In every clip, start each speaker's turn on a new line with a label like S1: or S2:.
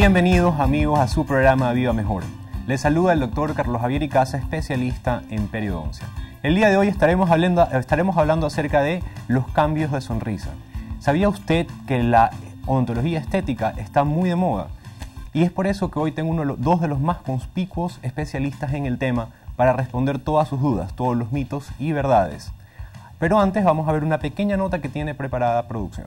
S1: Bienvenidos amigos a su programa Viva Mejor. Les saluda el doctor Carlos Javier Icaza, especialista en periodoncia. El día de hoy estaremos hablando acerca de los cambios de sonrisa. ¿Sabía usted que la odontología estética está muy de moda? Y es por eso que hoy tengo dos de los más conspicuos especialistas en el tema para responder todas sus dudas, todos los mitos y verdades. Pero antes vamos a ver una pequeña nota que tiene preparada producción.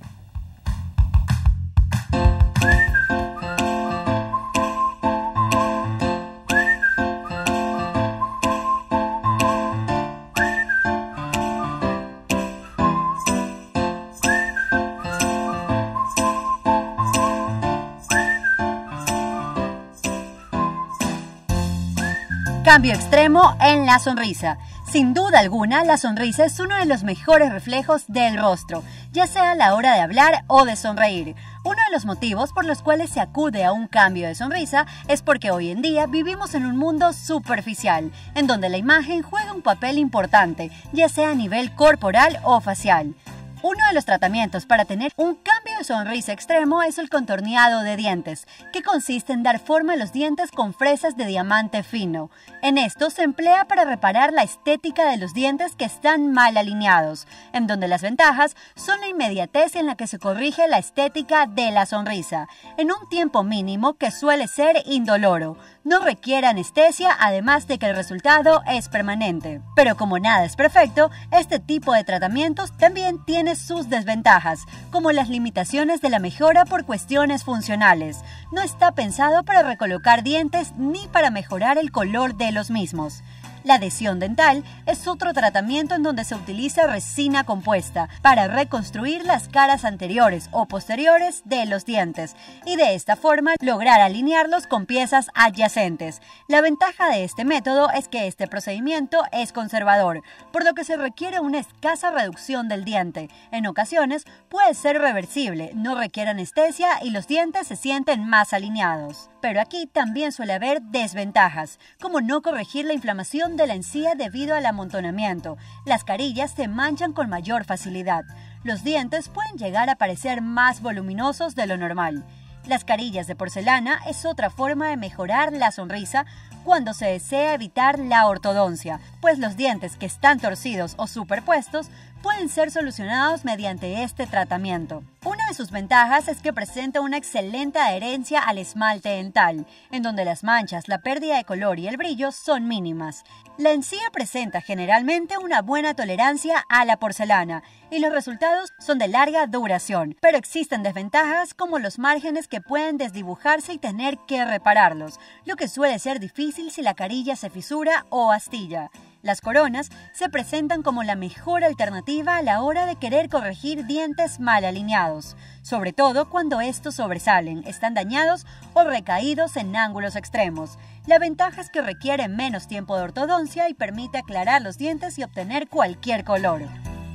S2: Cambio extremo en la sonrisa. Sin duda alguna, la sonrisa es uno de los mejores reflejos del rostro, ya sea a la hora de hablar o de sonreír. Uno de los motivos por los cuales se acude a un cambio de sonrisa es porque hoy en día vivimos en un mundo superficial, en donde la imagen juega un papel importante, ya sea a nivel corporal o facial. Uno de los tratamientos para tener un cambio de sonrisa extremo es el contorneado de dientes, que consiste en dar forma a los dientes con fresas de diamante fino. En esto se emplea para reparar la estética de los dientes que están mal alineados, en donde las ventajas son la inmediatez en la que se corrige la estética de la sonrisa, en un tiempo mínimo que suele ser indoloro. No requiere anestesia, además de que el resultado es permanente. Pero como nada es perfecto, este tipo de tratamientos también tiene sus desventajas, como las limitaciones de la mejora por cuestiones funcionales. No está pensado para recolocar dientes ni para mejorar el color de los mismos. La adhesión dental es otro tratamiento en donde se utiliza resina compuesta para reconstruir las caras anteriores o posteriores de los dientes y de esta forma lograr alinearlos con piezas adyacentes. La ventaja de este método es que este procedimiento es conservador, por lo que se requiere una escasa reducción del diente. En ocasiones puede ser reversible, no requiere anestesia y los dientes se sienten más alineados. Pero aquí también suele haber desventajas, como no corregir la inflamación de la encía debido al amontonamiento. Las carillas se manchan con mayor facilidad. Los dientes pueden llegar a parecer más voluminosos de lo normal. Las carillas de porcelana es otra forma de mejorar la sonrisa cuando se desea evitar la ortodoncia, pues los dientes que están torcidos o superpuestos pueden ser solucionados mediante este tratamiento. Una de sus ventajas es que presenta una excelente adherencia al esmalte dental, en donde las manchas, la pérdida de color y el brillo son mínimas. La encía presenta generalmente una buena tolerancia a la porcelana y los resultados son de larga duración, pero existen desventajas como los márgenes que pueden desdibujarse y tener que repararlos, lo que suele ser difícil si la carilla se fisura o astilla. Las coronas se presentan como la mejor alternativa a la hora de querer corregir dientes mal alineados, sobre todo cuando estos sobresalen, están dañados o recaídos en ángulos extremos. La ventaja es que requiere menos tiempo de ortodoncia y permite aclarar los dientes y obtener cualquier color.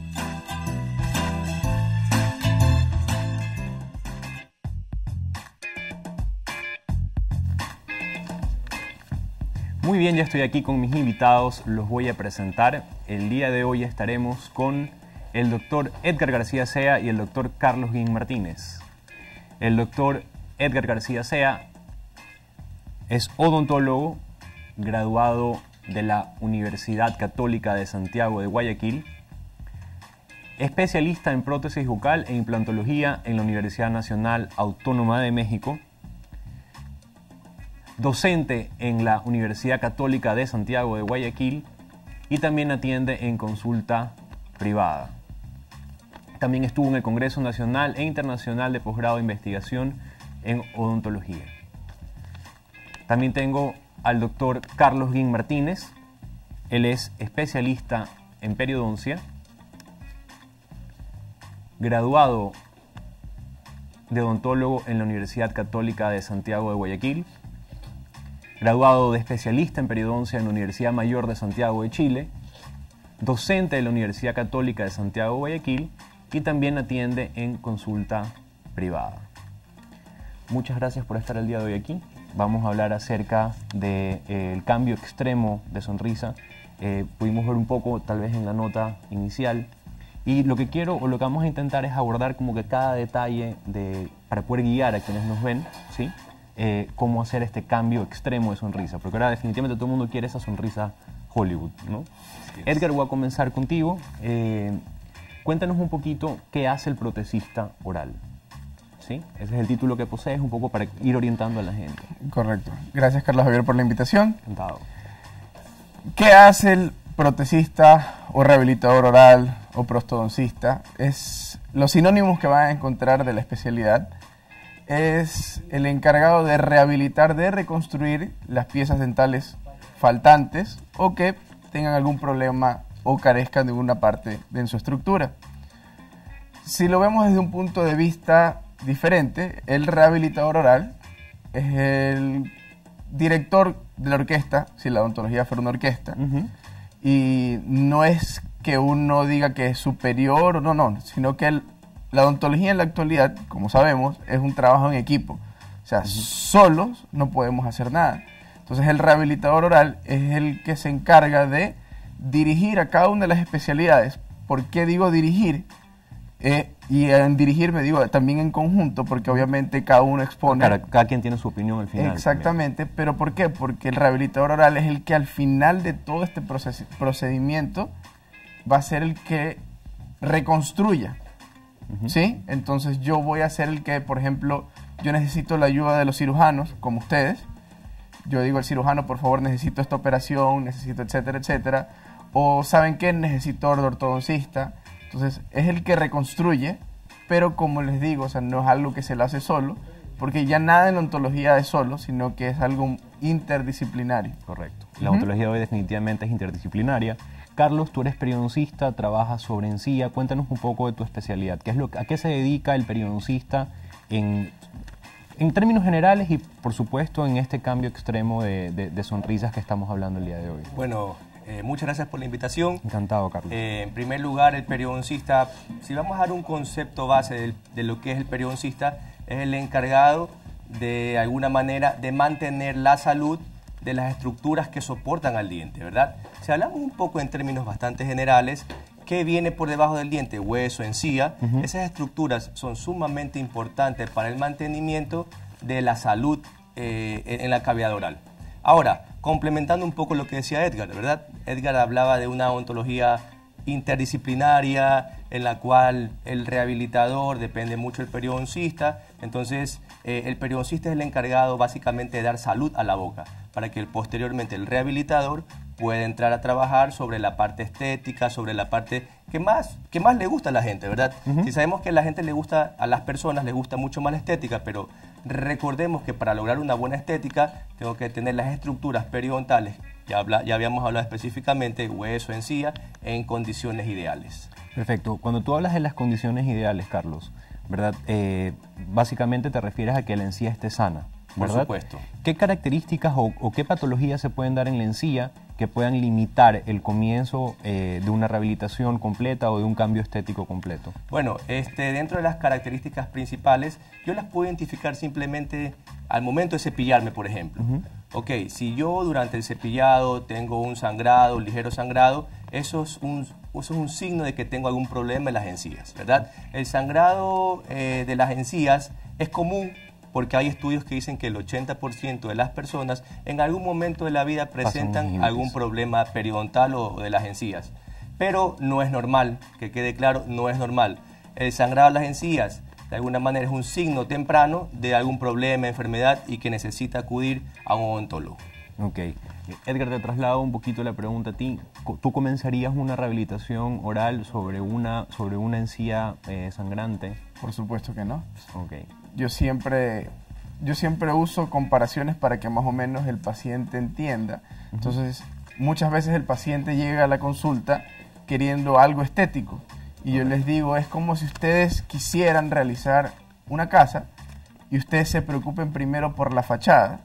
S1: Muy bien, ya estoy aquí con mis invitados, los voy a presentar. El día de hoy estaremos con el doctor Edgar García Sea y el doctor Carlos Guin Martínez. El doctor Edgar García Sea es odontólogo, graduado de la Universidad Católica de Santiago de Guayaquil, especialista en prótesis bucal e implantología en la Universidad Nacional Autónoma de México, docente en la Universidad Católica de Santiago de Guayaquil y también atiende en consulta privada. También estuvo en el Congreso Nacional e Internacional de Posgrado de Investigación en Odontología. También tengo al doctor Carlos Guin Martínez. Él es especialista en periodoncia, graduado de odontólogo en la Universidad Católica de Santiago de Guayaquil, graduado de especialista en periodoncia en la Universidad Mayor de Santiago de Chile, docente de la Universidad Católica de Santiago de Guayaquil y también atiende en consulta privada. Muchas gracias por estar el día de hoy aquí. Vamos a hablar acerca del cambio extremo de sonrisa. Pudimos ver un poco, tal vez en la nota inicial, y lo que vamos a intentar es abordar como que cada detalle para poder guiar a quienes nos ven, ¿sí? cómo hacer este cambio extremo de sonrisa, porque ahora definitivamente todo el mundo quiere esa sonrisa Hollywood, ¿no?
S3: Sí,
S1: Edgar, voy a comenzar contigo. Cuéntanos un poquito qué hace el protesista oral. ¿Sí? Ese es el título que posees, un poco para ir orientando a la gente.
S4: Correcto. Gracias, Carlos Javier, por la invitación.
S1: Encantado.
S4: ¿Qué hace el protesista o rehabilitador oral o prostodoncista? Es los sinónimos que van a encontrar de la especialidad. Es el encargado de rehabilitar, de reconstruir las piezas dentales faltantes o que tengan algún problema o carezcan de una parte de su estructura. Si lo vemos desde un punto de vista diferente, el rehabilitador oral es el director de la orquesta, si la odontología fuera una orquesta, y no es que uno diga que es superior o no, sino que la odontología en la actualidad, como sabemos, es un trabajo en equipo. O sea, solos no podemos hacer nada. Entonces el rehabilitador oral es el que se encarga de dirigir a cada una de las especialidades. ¿Por qué digo dirigir? Y en dirigir me digo también en conjunto, porque obviamente cada uno expone.
S1: Cada quien tiene su opinión al final.
S4: Exactamente, también. ¿Pero por qué? Porque el rehabilitador oral es el que al final de todo este procedimiento va a ser el que reconstruya. ¿Sí? Entonces yo voy a ser el que, por ejemplo, yo necesito la ayuda de los cirujanos, como ustedes. Yo digo al cirujano, por favor, necesito esta operación, necesito etcétera, etcétera. O, ¿saben qué? Necesito de ortodoncista. Entonces, es el que reconstruye, pero como les digo, o sea, no es algo que se lo hace solo, porque ya nada en la odontología es solo, sino que es algo interdisciplinario.
S1: Correcto. La odontología de hoy definitivamente es interdisciplinaria. Carlos, tú eres periodoncista, trabajas sobre encía. Cuéntanos un poco de tu especialidad. ¿A qué se dedica el periodoncista en términos generales y, por supuesto, en este cambio extremo de sonrisas que estamos hablando el día de hoy?
S3: Bueno, muchas gracias por la invitación.
S1: Encantado, Carlos.
S3: En primer lugar, el periodoncista, si vamos a dar un concepto base de lo que es el periodoncista, es el encargado de alguna manera de mantener la salud de las estructuras que soportan al diente, ¿verdad? Si hablamos un poco en términos bastante generales, ¿qué viene por debajo del diente? Hueso, encía. Esas estructuras son sumamente importantes para el mantenimiento de la salud en la cavidad oral. Ahora, complementando un poco lo que decía Edgar, ¿verdad? Edgar hablaba de una odontología interdisciplinaria en la cual el rehabilitador depende mucho del periodoncista. Entonces, el periodoncista es el encargado básicamente de dar salud a la boca para que posteriormente el rehabilitador pueda entrar a trabajar sobre la parte estética, sobre la parte que más le gusta a la gente, ¿verdad? Si sabemos que a la gente le gusta, a las personas les gusta mucho más la estética, pero recordemos que para lograr una buena estética tengo que tener las estructuras periodontales, ya habíamos hablado específicamente, hueso, encía, en condiciones ideales.
S1: Perfecto. Cuando tú hablas de las condiciones ideales, Carlos, ¿verdad? Básicamente te refieres a que la encía esté sana, ¿verdad?
S3: Por supuesto.
S1: ¿Qué características o qué patologías se pueden dar en la encía que puedan limitar el comienzo de una rehabilitación completa o de un cambio estético completo?
S3: Bueno, dentro de las características principales, yo las puedo identificar simplemente al momento de cepillarme, por ejemplo. Ok, si yo durante el cepillado tengo un sangrado, un ligero sangrado, eso es un signo de que tengo algún problema en las encías, ¿verdad? El sangrado de las encías es común porque hay estudios que dicen que el 80% de las personas en algún momento de la vida presentan algún problema periodontal o de las encías. Pero no es normal, que quede claro, no es normal. El sangrado de las encías de alguna manera es un signo temprano de algún problema, enfermedad y que necesita acudir a un odontólogo.
S1: Ok. Edgar, te traslado un poquito la pregunta a ti. ¿Tú comenzarías una rehabilitación oral sobre una encía sangrante?
S4: Por supuesto que no.
S1: Ok.
S4: Yo siempre uso comparaciones para que más o menos el paciente entienda. Entonces, muchas veces el paciente llega a la consulta queriendo algo estético. Y yo les digo, es como si ustedes quisieran realizar una casa y ustedes se preocupen primero por la fachada,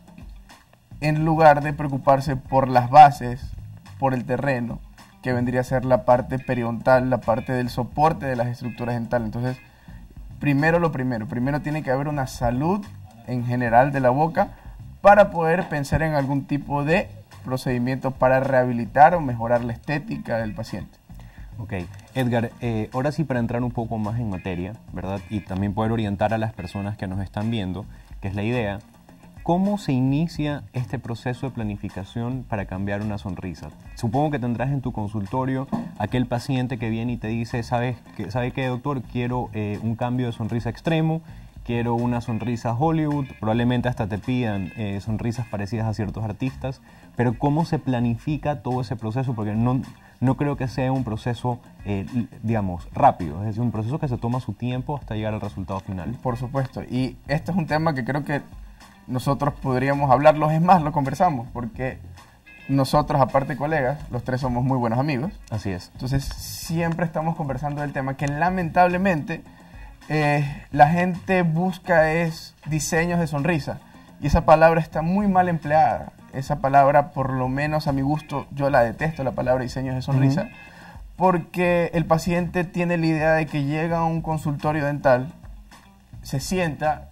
S4: en lugar de preocuparse por las bases, por el terreno, que vendría a ser la parte periodontal, la parte del soporte de las estructuras dentales. Entonces, primero tiene que haber una salud en general de la boca para poder pensar en algún tipo de procedimiento para rehabilitar o mejorar la estética del paciente.
S1: Ok. Edgar, ahora sí para entrar un poco más en materia, ¿verdad? Y también poder orientar a las personas que nos están viendo, que es la idea. ¿cómo se inicia este proceso de planificación para cambiar una sonrisa? Supongo que tendrás en tu consultorio aquel paciente que viene y te dice, ¿sabe qué, doctor? Quiero un cambio de sonrisa extremo, quiero una sonrisa Hollywood, probablemente hasta te pidan sonrisas parecidas a ciertos artistas, pero ¿cómo se planifica todo ese proceso? Porque no creo que sea un proceso, digamos, rápido, es decir, un proceso que se toma su tiempo hasta llegar al resultado final.
S4: Por supuesto, y este es un tema que creo que nosotros podríamos hablarlo, es más, lo conversamos, porque nosotros, aparte de colegas, los tres somos muy buenos amigos.
S1: Así es.
S4: Entonces, siempre estamos conversando del tema que lamentablemente la gente busca es diseños de sonrisa, y esa palabra está muy mal empleada. Esa palabra, por lo menos a mi gusto, yo la detesto, la palabra diseños de sonrisa, porque el paciente tiene la idea de que llega a un consultorio dental, se sienta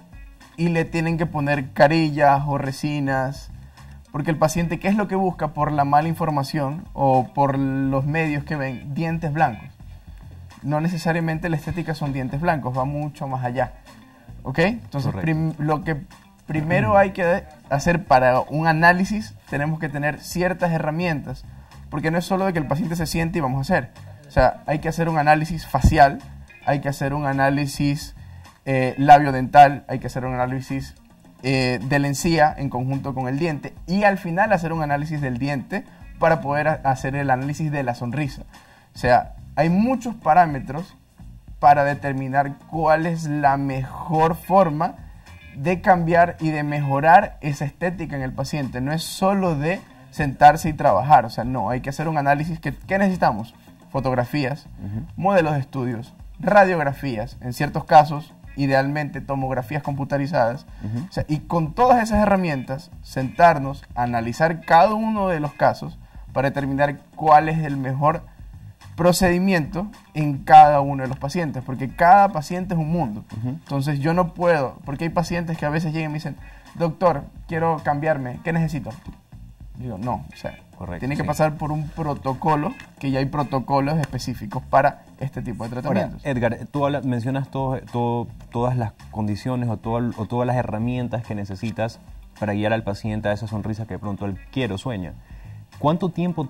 S4: y le tienen que poner carillas o resinas, porque el paciente, ¿qué es lo que busca por la mala información o por los medios que ven? Dientes blancos. No necesariamente la estética son dientes blancos, va mucho más allá. ¿Ok? Entonces, lo que primero hay que hacer para un análisis, tenemos que tener ciertas herramientas, porque no es solo de que el paciente se siente y vamos a hacer. O sea, hay que hacer un análisis facial, hay que hacer un análisis labiodental, hay que hacer un análisis de la encía en conjunto con el diente, y al final hacer un análisis del diente para poder hacer el análisis de la sonrisa. O sea, hay muchos parámetros para determinar cuál es la mejor forma de cambiar y de mejorar esa estética en el paciente. No es solo de sentarse y trabajar, o sea, no, hay que hacer un análisis. ¿Qué necesitamos? Fotografías, modelos de estudios, radiografías, en ciertos casos, idealmente tomografías computarizadas, o sea, y con todas esas herramientas, sentarnos, analizar cada uno de los casos para determinar cuál es el mejor procedimiento en cada uno de los pacientes, porque cada paciente es un mundo. Entonces yo no puedo, porque hay pacientes que a veces llegan y me dicen, doctor, quiero cambiarme, ¿qué necesito? Digo, no, o sea, tiene que pasar por un protocolo, que ya hay protocolos específicos para este tipo de tratamientos.
S1: Ahora, Edgar, tú mencionas todas las condiciones o todas las herramientas que necesitas para guiar al paciente a esa sonrisa que de pronto él quiere o sueña. ¿Cuánto tiempo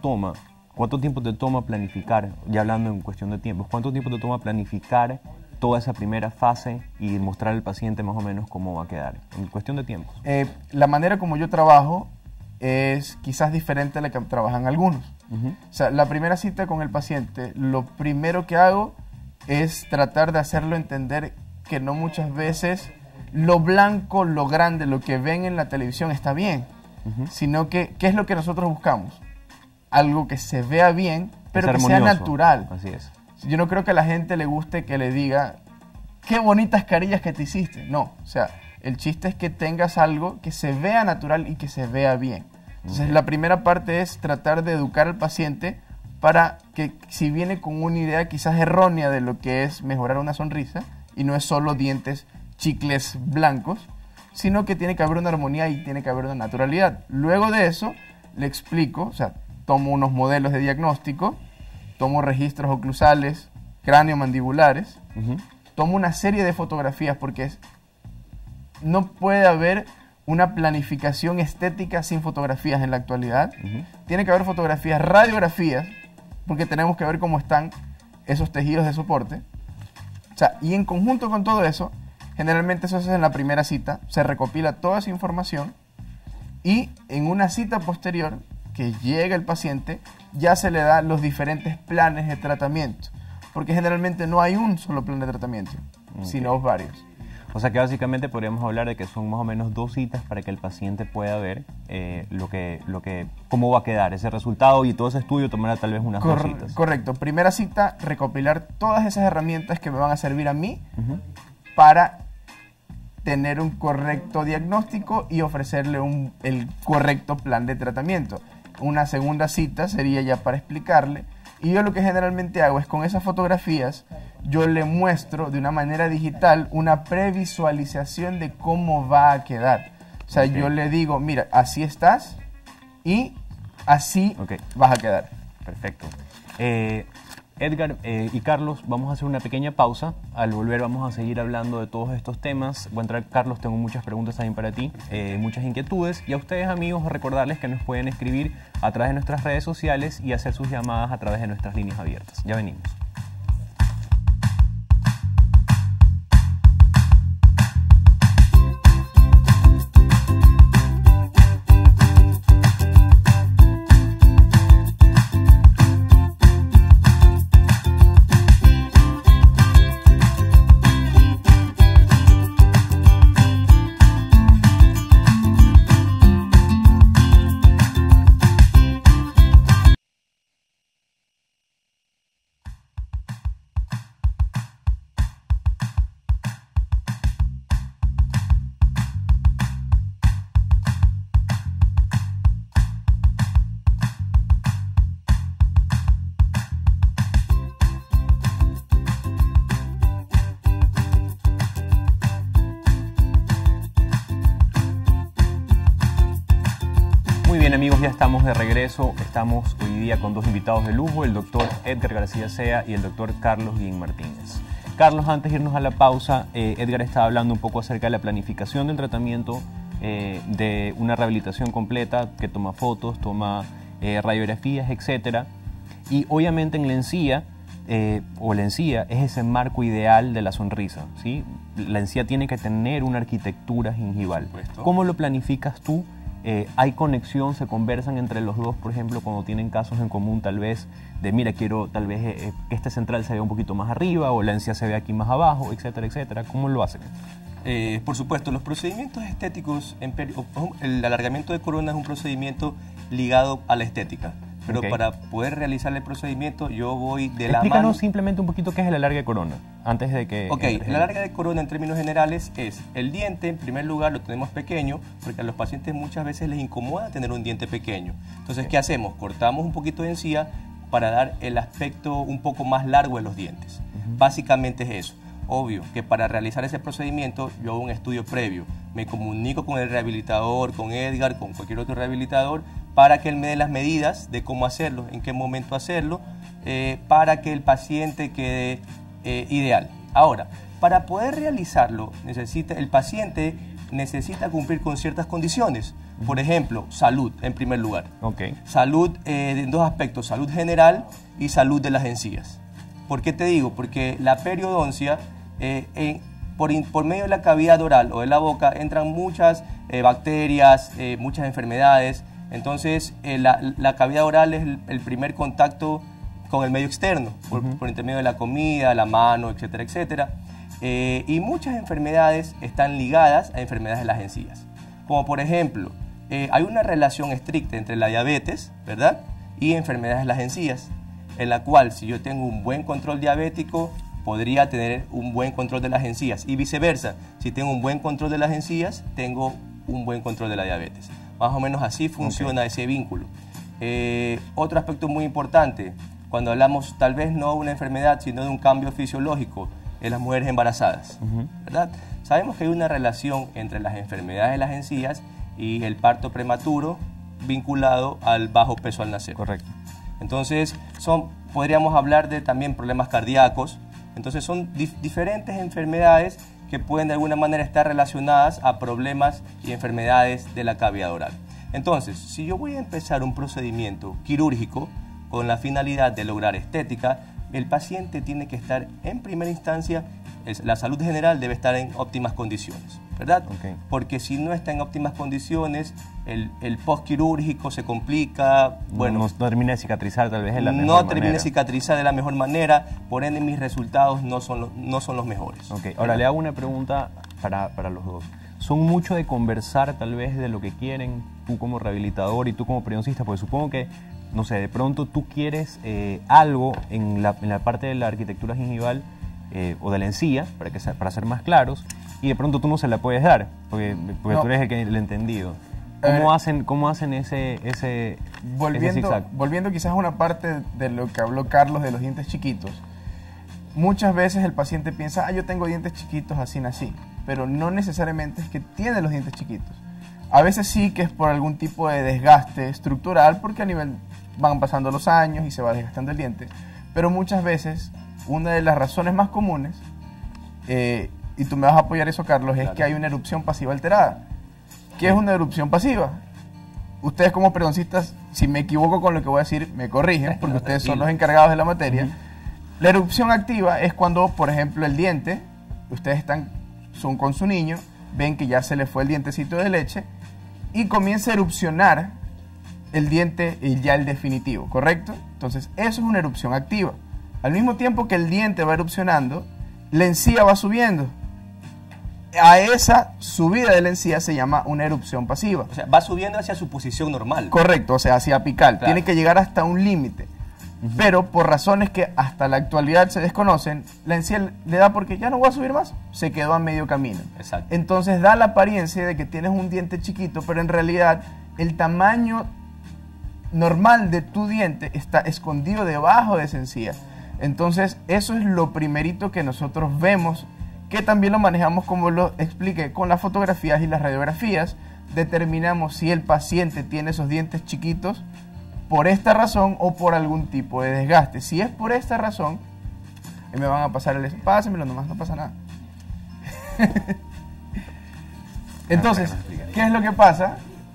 S1: te toma planificar, ya hablando en cuestión de tiempos, cuánto tiempo te toma planificar toda esa primera fase y mostrar al paciente más o menos cómo va a quedar, en cuestión de tiempos?
S4: La manera como yo trabajo es quizás diferente a la que trabajan algunos. O sea, la primera cita con el paciente, lo primero que hago es tratar de hacerlo entender que no muchas veces lo blanco, lo grande, lo que ven en la televisión está bien, sino que, ¿qué es lo que nosotros buscamos? Algo que se vea bien, pero que sea natural.
S1: Así es.
S4: Yo no creo que a la gente le guste que le diga, qué bonitas carillas que te hiciste. No, o sea, el chiste es que tengas algo que se vea natural y que se vea bien. Entonces, la primera parte es tratar de educar al paciente para que, si viene con una idea quizás errónea de lo que es mejorar una sonrisa, y no es solo dientes, chicles blancos, sino que tiene que haber una armonía y tiene que haber una naturalidad. Luego de eso, le explico, o sea, tomo unos modelos de diagnóstico, tomo registros oclusales, cráneo-mandibulares, tomo una serie de fotografías, porque no puede haber una planificación estética sin fotografías en la actualidad. Tiene que haber fotografías, radiografías, porque tenemos que ver cómo están esos tejidos de soporte. O sea, y en conjunto con todo eso, generalmente eso se hace en la primera cita, se recopila toda esa información, y en una cita posterior, que llega el paciente, ya se le da los diferentes planes de tratamiento, porque generalmente no hay un solo plan de tratamiento, sino varios.
S1: O sea que básicamente podríamos hablar de que son más o menos 2 citas para que el paciente pueda ver cómo va a quedar ese resultado, y todo ese estudio tomará tal vez unas 2 citas.
S4: Correcto. Primera cita, recopilar todas esas herramientas que me van a servir a mí para tener un correcto diagnóstico y ofrecerle el correcto plan de tratamiento. Una segunda cita sería ya para explicarle, y yo lo que generalmente hago es, con esas fotografías, yo le muestro de una manera digital una previsualización de cómo va a quedar. O sea, yo le digo, mira, así estás y así vas a quedar.
S1: Perfecto. Edgar y Carlos, vamos a hacer una pequeña pausa. Al volver vamos a seguir hablando de todos estos temas. Voy a entrar, Carlos, tengo muchas preguntas también para ti, muchas inquietudes. Y a ustedes, amigos, recordarles que nos pueden escribir a través de nuestras redes sociales y hacer sus llamadas a través de nuestras líneas abiertas. Ya venimos. Muy bien, amigos, ya estamos de regreso. Estamos hoy día con dos invitados de lujo, el doctor Edgar García Sea y el doctor Carlos Guillén Martínez. Carlos, antes de irnos a la pausa, Edgar estaba hablando un poco acerca de la planificación del tratamiento de una rehabilitación completa que toma fotos, toma radiografías, etc. Y obviamente en la encía, la encía es ese marco ideal de la sonrisa, ¿sí? La encía tiene que tener una arquitectura gingival. ¿Cómo lo planificas tú? ¿Hay conexión? ¿Se conversan entre los dos, por ejemplo, cuando tienen casos en común, tal vez, de mira, quiero tal vez que este central se vea un poquito más arriba o la encía se vea aquí más abajo, etcétera, etcétera? ¿Cómo lo hacen?
S3: Por supuesto, los procedimientos estéticos, el alargamiento de corona es un procedimiento ligado a la estética. Pero para poder realizar el procedimiento yo voy de la mano...
S1: Explícanos simplemente un poquito qué es el alargue de corona, antes de que...
S3: El alargue de corona en términos generales es el diente, en primer lugar lo tenemos pequeño, porque a los pacientes muchas veces les incomoda tener un diente pequeño. Entonces, ¿qué hacemos? Cortamos un poquito de encía para dar el aspecto un poco más largo de los dientes. Básicamente es eso. Obvio que para realizar ese procedimiento yo hago un estudio previo. Me comunico con el rehabilitador, con Edgar, con cualquier otro rehabilitador, para que él me dé las medidas de cómo hacerlo, en qué momento hacerlo, para que el paciente quede ideal. Ahora, para poder realizarlo, el paciente necesita cumplir con ciertas condiciones. Por ejemplo, salud, en primer lugar. Salud en dos aspectos, salud general y salud de las encías. ¿Por qué te digo? Porque la periodoncia, por medio de la cavidad oral o de la boca, entran muchas bacterias, muchas enfermedades. Entonces, la cavidad oral es el primer contacto con el medio externo, por intermedio de la comida, la mano, etcétera, etcétera. Y muchas enfermedades están ligadas a enfermedades de las encías. Como por ejemplo, hay una relación estricta entre la diabetes, ¿verdad?, y enfermedades de las encías, en la cual si yo tengo un buen control diabético, podría tener un buen control de las encías. Y viceversa, si tengo un buen control de las encías, tengo un buen control de la diabetes. Más o menos así funciona ese vínculo. Otro aspecto muy importante, cuando hablamos tal vez no de una enfermedad, sino de un cambio fisiológico, en las mujeres embarazadas, ¿verdad? Sabemos que hay una relación entre las enfermedades de las encías y el parto prematuro vinculado al bajo peso al nacer.
S1: Correcto.
S3: Entonces, podríamos hablar de también problemas cardíacos. Entonces, son diferentes enfermedades que pueden de alguna manera estar relacionadas a problemas y enfermedades de la cavidad oral. Entonces, si yo voy a empezar un procedimiento quirúrgico con la finalidad de lograr estética, el paciente tiene que estar en primera instancia, la salud general debe estar en óptimas condiciones, ¿verdad? Porque si no está en óptimas condiciones, el postquirúrgico se complica, bueno... No
S1: termina de cicatrizar tal vez de la mejor manera.
S3: No termina de cicatrizar de la mejor manera, por ende mis resultados no son los mejores.
S1: Ahora le hago una pregunta para los dos. ¿Son mucho de conversar tal vez de lo que quieren, tú como rehabilitador y tú como periodoncista? Porque supongo que, no sé, de pronto tú quieres algo en la parte de la arquitectura gingival o de la encía, para ser más claros, y de pronto tú no se la puedes dar, porque no. Tú eres el entendido. ¿Cómo hacen ese zigzag?
S4: Volviendo quizás a una parte de lo que habló Carlos de los dientes chiquitos, muchas veces el paciente piensa, yo tengo dientes chiquitos, así nací, pero no necesariamente es que tiene los dientes chiquitos. A veces sí que es por algún tipo de desgaste estructural, porque a nivel van pasando los años y se va desgastando el diente, Pero muchas veces, una de las razones más comunes, y tú me vas a apoyar eso, Carlos, es que hay una erupción pasiva alterada. ¿Qué es una erupción pasiva? Ustedes como periodistas, si me equivoco con lo que voy a decir, me corrigen, porque ustedes son los encargados de la materia. La erupción activa es cuando, por ejemplo, el diente, ustedes son con su niño, ven que ya se le fue el dientecito de leche y comienza a erupcionar el diente ya el definitivo, ¿correcto? Entonces, eso es una erupción activa. Al mismo tiempo que el diente va erupcionando, la encía va subiendo. A esa subida de la encía se llama una erupción pasiva.
S3: O sea, va subiendo hacia su posición normal.
S4: Correcto, o sea, hacia apical.
S3: Claro.
S4: Tiene que llegar hasta un límite. Pero por razones que hasta la actualidad se desconocen, la encía le da porque ya no va a subir más. Se quedó a medio camino.
S3: Exacto.
S4: Entonces da la apariencia de que tienes un diente chiquito, pero en realidad el tamaño normal de tu diente está escondido debajo de esa encía. Entonces eso es lo primerito que nosotros vemos, que también lo manejamos, como lo expliqué, con las fotografías y las radiografías. Determinamos si el paciente tiene esos dientes chiquitos por esta razón o por algún tipo de desgaste. Si es por esta razón, me van a pasar el... Pásenmelo nomás, no pasa nada. Entonces, ¿qué es lo que pasa?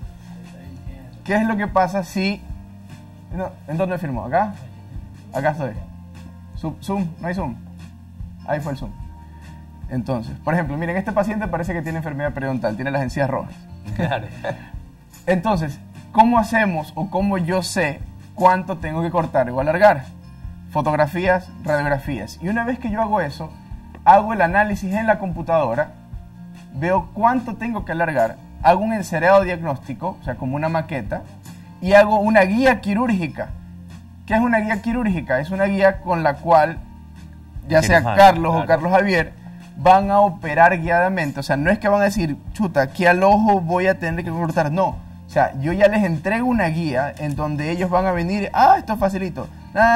S4: ¿Qué es lo que pasa si... No, ¿en dónde firmó? ¿Acá? Acá estoy. Zoom, no hay zoom. Ahí fue el zoom. Entonces, por ejemplo, miren, este paciente parece que tiene enfermedad periodontal, tiene las encías rojas.
S3: Claro.
S4: Entonces, ¿cómo hacemos o cómo yo sé cuánto tengo que cortar o alargar? Fotografías, radiografías. Y una vez que yo hago eso, hago el análisis en la computadora, veo cuánto tengo que alargar, hago un encerado diagnóstico, o sea, como una maqueta, y hago una guía quirúrgica. ¿Qué es una guía quirúrgica? Es una guía con la cual, ya sea Carlos o Carlos Javier, van a operar guiadamente. O sea, no es que van a decir, chuta, aquí al ojo voy a tener que cortar. No. O sea, yo ya les entrego una guía en donde ellos van a venir, esto es facilito.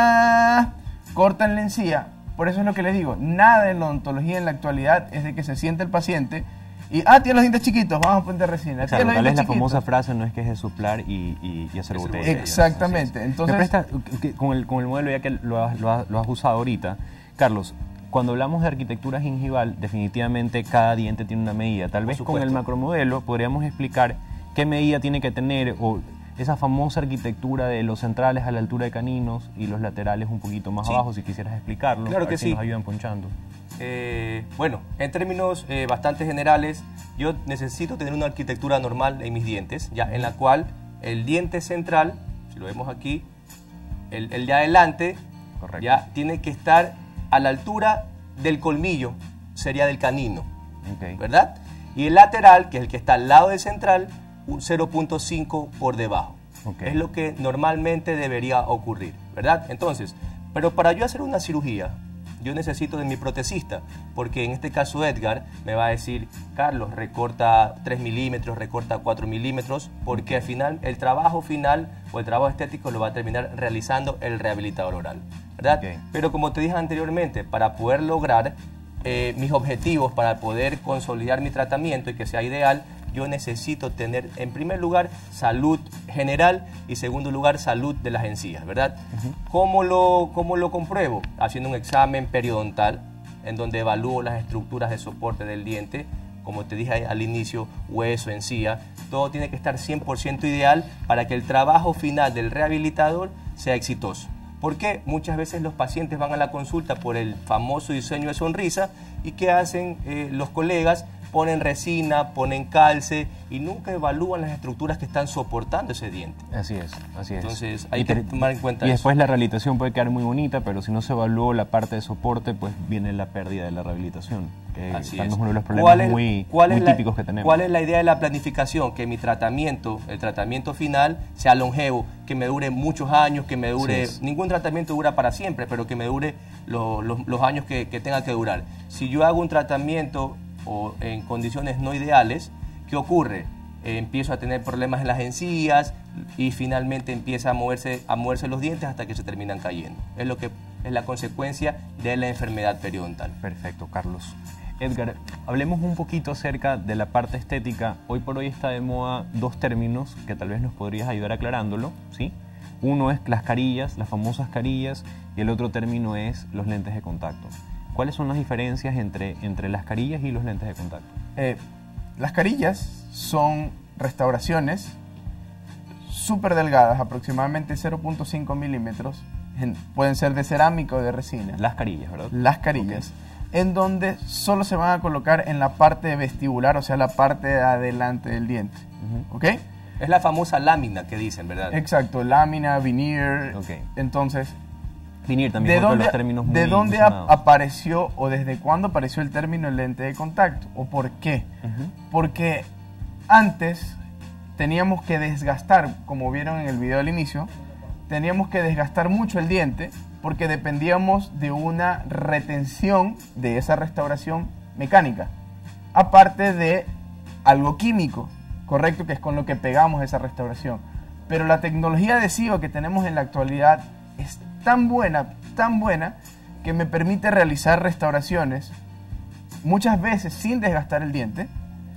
S4: Cortan la encía. Por eso es lo que les digo, nada de la odontología en la actualidad es de que se siente el paciente y, tiene los dientes chiquitos, vamos a poner resina.
S1: Claro, tal vez la famosa frase no es que es de soplar y hacer botella.
S4: Exactamente. Entonces,
S1: me presta, con el modelo, ya que lo has usado ahorita, Carlos, cuando hablamos de arquitectura gingival, definitivamente cada diente tiene una medida. Tal vez con el macromodelo podríamos explicar qué medida tiene que tener, o esa famosa arquitectura de los centrales a la altura de caninos y los laterales un poquito más abajo, si quisieras explicarlo.
S3: Claro que sí.
S1: Nos ayudan ponchando.
S3: Bueno, en términos bastante generales, yo necesito tener una arquitectura normal en mis dientes, ya en la cual el diente central, si lo vemos aquí, el de adelante, correcto, ya tiene que estar a la altura del colmillo, sería del canino, ¿verdad? Y el lateral, que es el que está al lado del central, un 0.5 por debajo. Es lo que normalmente debería ocurrir, ¿verdad? Entonces, pero para yo hacer una cirugía, yo necesito de mi protecista, porque en este caso Edgar me va a decir, Carlos, recorta 3 milímetros, recorta 4 milímetros, porque al final el trabajo final o el trabajo estético lo va a terminar realizando el rehabilitador oral, ¿verdad? Pero como te dije anteriormente, para poder lograr mis objetivos, para poder consolidar mi tratamiento y que sea ideal, yo necesito tener, en primer lugar, salud general y, segundo lugar, salud de las encías, ¿verdad? ¿Cómo lo compruebo? Haciendo un examen periodontal, en donde evalúo las estructuras de soporte del diente, como te dije al inicio, hueso, encía, todo tiene que estar 100% ideal para que el trabajo final del rehabilitador sea exitoso. Porque muchas veces los pacientes van a la consulta por el famoso diseño de sonrisa y ¿qué hacen los colegas? Ponen resina, ponen calce y nunca evalúan las estructuras que están soportando ese diente.
S1: Así es.
S3: Entonces hay que tomar en cuenta
S1: y
S3: eso.
S1: Después la rehabilitación puede quedar muy bonita, pero si no se evaluó la parte de soporte, pues viene la pérdida de la rehabilitación.
S3: Así
S1: es
S3: es.
S1: uno de los problemas muy típicos que tenemos.
S3: ¿Cuál es la idea de la planificación? Que mi tratamiento, el tratamiento final, sea longevo, que me dure muchos años, que me dure... Ningún tratamiento dura para siempre, pero que me dure los años que tenga que durar. Si yo hago un tratamiento o en condiciones no ideales, ¿qué ocurre? Empiezo a tener problemas en las encías y finalmente empieza a moverse los dientes hasta que se terminan cayendo. Es lo que es la consecuencia de la enfermedad periodontal.
S1: Perfecto, Carlos. Edgar, hablemos un poquito acerca de la parte estética. Hoy por hoy está de moda dos términos que tal vez nos podrías ayudar aclarándolo, ¿sí? Uno es las carillas, las famosas carillas, y el otro término es los lentes de contacto. ¿Cuáles son las diferencias entre las carillas y los lentes de contacto?
S4: Las carillas son restauraciones súper delgadas, aproximadamente 0.5 milímetros, pueden ser de cerámica o de resina.
S1: Las carillas, ¿verdad?
S4: Las carillas, en donde solo se van a colocar en la parte vestibular, o sea, la parte de adelante del diente. ¿Ok?
S3: Es la famosa lámina que dicen, ¿verdad?
S4: Exacto, lámina, veneer.
S1: Ok.
S4: Entonces,
S1: Veneer también, otro de los términos muy
S4: dónde
S1: mencionados.
S4: apareció o desde cuándo apareció el término lente de contacto? ¿O por qué? Porque antes teníamos que desgastar, como vieron en el video al inicio, teníamos que desgastar mucho el diente porque dependíamos de una retención de esa restauración mecánica, aparte de algo químico, correcto, que es con lo que pegamos esa restauración. Pero la tecnología adhesiva que tenemos en la actualidad es tan buena, que me permite realizar restauraciones muchas veces sin desgastar el diente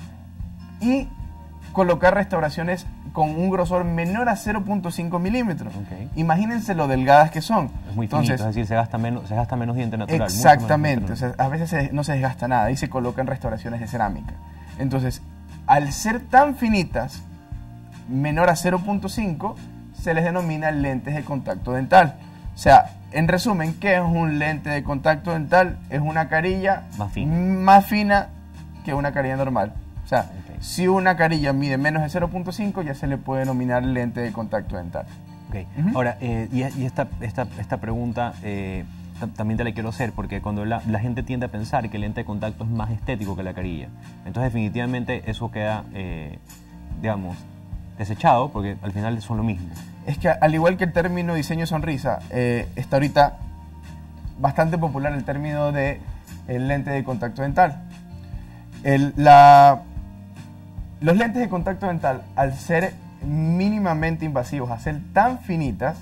S4: y colocar restauraciones con un grosor menor a 0.5 milímetros.
S1: Ok.
S4: Imagínense lo delgadas que son.
S1: Es muy finito, es decir, se gasta menos diente natural.
S4: Exactamente, o sea, a veces no se desgasta nada y se colocan restauraciones de cerámica. Entonces, al ser tan finitas, menor a 0.5, se les denomina lentes de contacto dental. O sea, en resumen, ¿qué es un lente de contacto dental? Es una carilla más fina que una carilla normal. O sea, si una carilla mide menos de 0.5, ya se le puede denominar lente de contacto dental.
S1: Okay. Ahora, y esta pregunta también te la quiero hacer, porque cuando la gente tiende a pensar que el lente de contacto es más estético que la carilla, entonces definitivamente eso queda, digamos, desechado, porque al final son lo mismo.
S4: Es que al igual que el término diseño sonrisa, está ahorita bastante popular el término de el lente de contacto dental. Los lentes de contacto dental, al ser mínimamente invasivos, a ser tan finitas,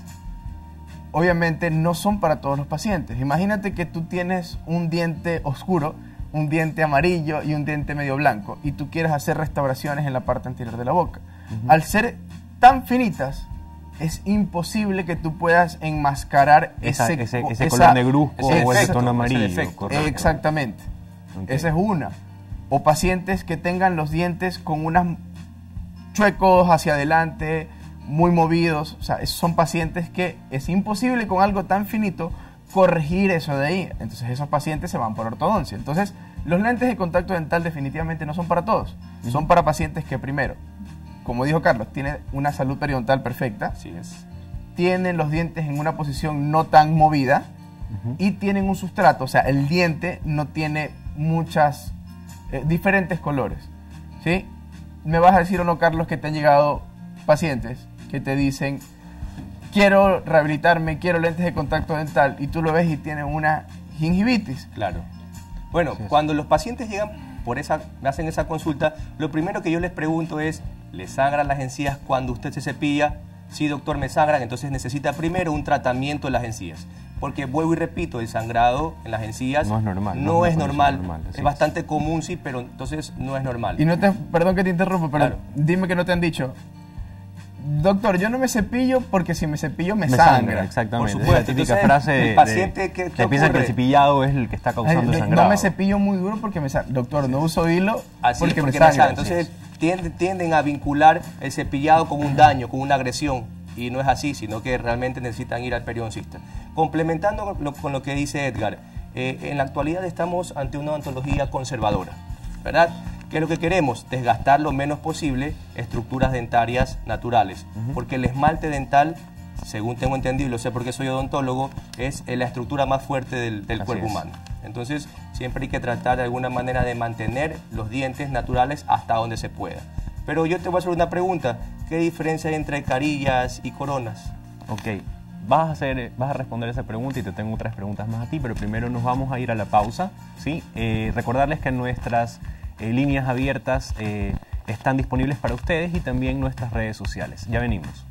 S4: obviamente no son para todos los pacientes. Imagínate que tú tienes un diente oscuro, un diente amarillo y un diente medio blanco, y tú quieres hacer restauraciones en la parte anterior de la boca. Al ser tan finitas, es imposible que tú puedas enmascarar
S1: ese color negruzco o ese tono amarillo.
S4: Exactamente.
S1: Okay.
S4: Esa es una. O pacientes que tengan los dientes con unos chuecos hacia adelante, muy movidos. O sea, son pacientes que es imposible con algo tan finito corregir eso de ahí. Entonces esos pacientes se van por ortodoncia. Entonces los lentes de contacto dental definitivamente no son para todos. Son para pacientes que primero, como dijo Carlos, tienen una salud periodontal perfecta.
S3: Así es.
S4: Tienen los dientes en una posición no tan movida y tienen un sustrato. O sea, el diente no tiene muchas diferentes colores. ¿Sí? ¿Me vas a decir o no, Carlos, que te han llegado pacientes que te dicen, quiero rehabilitarme, quiero lentes de contacto dental, y tú lo ves y tienen una gingivitis?
S3: Claro. Bueno, cuando los pacientes llegan me hacen esa consulta, lo primero que yo les pregunto es, ¿les sangran las encías cuando usted se cepilla? Sí, doctor, me sangran. Entonces necesita primero un tratamiento de las encías. Porque vuelvo y repito, el sangrado en las encías
S1: no es normal.
S3: No es normal. Es bastante común, sí, pero entonces no es normal.
S4: Y perdón que te interrumpa, pero dime que no te han dicho, doctor, yo no me cepillo porque si me cepillo me sangra.
S1: Exactamente.
S3: Por supuesto.
S1: Es la típica
S3: Entonces,
S1: frase
S3: el paciente que
S1: te piensa que el cepillado es el que está causando el sangrado.
S4: No me cepillo muy duro porque me sangra. Doctor, no uso hilo porque me
S3: sangra.
S4: sangra.
S3: Entonces tienden a vincular el cepillado con un daño, con una agresión. Y no es así, sino que realmente necesitan ir al periodoncista. Complementando con lo que dice Edgar, en la actualidad estamos ante una odontología conservadora, ¿verdad? ¿Qué es lo que queremos? Desgastar lo menos posible estructuras dentarias naturales, porque el esmalte dental, según tengo entendido y lo sé porque soy odontólogo, es la estructura más fuerte del cuerpo humano. Entonces, siempre hay que tratar de alguna manera de mantener los dientes naturales hasta donde se pueda. Pero yo te voy a hacer una pregunta, ¿qué diferencia hay entre carillas y coronas?
S1: Ok, vas a responder esa pregunta y te tengo otras preguntas más a ti, pero primero nos vamos a ir a la pausa, ¿sí? Recordarles que nuestras líneas abiertas están disponibles para ustedes y también nuestras redes sociales. Ya venimos.